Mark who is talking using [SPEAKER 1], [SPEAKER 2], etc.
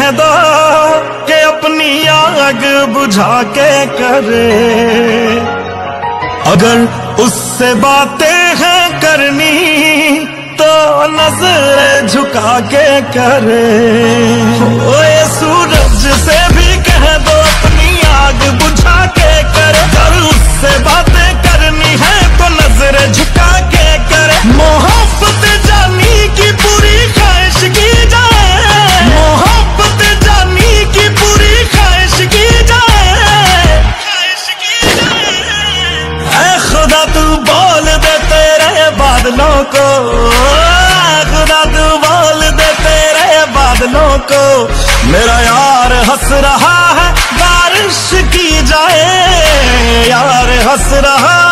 [SPEAKER 1] दो कि अपनी आग बुझा के करे। अगर उससे बातें हैं करनी तो नजर झुका के करे। ओए सूरज से भी कह दो अपनी आग बुझा के करे। अगर उससे बातें करनी है तो नजर झुका के करे। मोहब्बत जानी की पूरी ख्वाहिश की जाए। मोहब्बत जानी की पूरी ख्वाहिश की जाए। ऐ खुदा तू बोल दे तेरे बादलों को। खुदा तू बोल दे तेरे बादलों को। मेरा यार हंस रहा है बारिश की जाए। यार हंस रहा